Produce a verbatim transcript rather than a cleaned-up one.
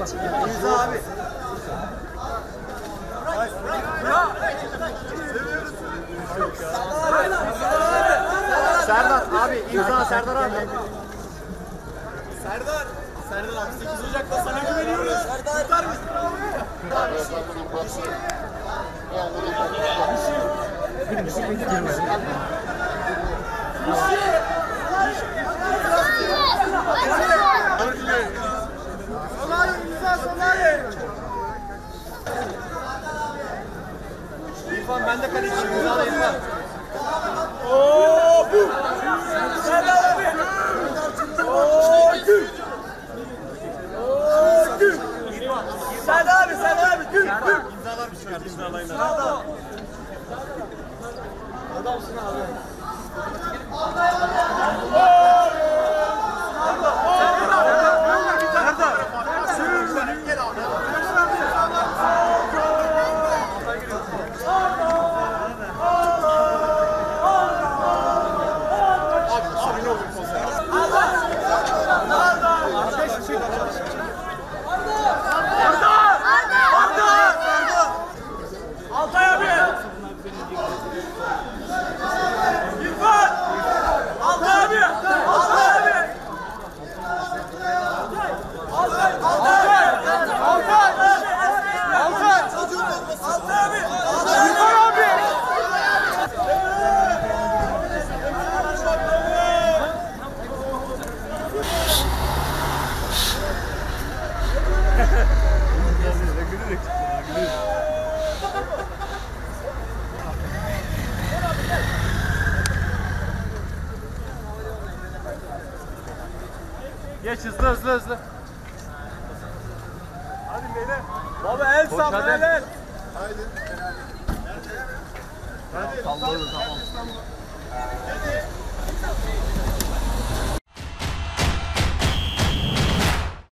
geç. İmza abi. Serdar abi, imza Serdar abi. Serdar. Serdar abi sekiz Ocak'ta sana güveniyoruz. Serdar. Tutar mısın? Bir müzik mi girmedi? Solay imza Solay. İrfan ben de kaleciyim. İmzala İrfan. Ooo bu. Serdar abi. Ooo gül. Ooo gül. Serdar abi, Serdar abi gül. İmzalar bir şey. İmzalayın. Serdar. Adamsın abi. Geç hızlı hızlı hızlı. Hadi beyler. Baba el salla el el. Haydi. Hadi. Salladı tamam. Hadi.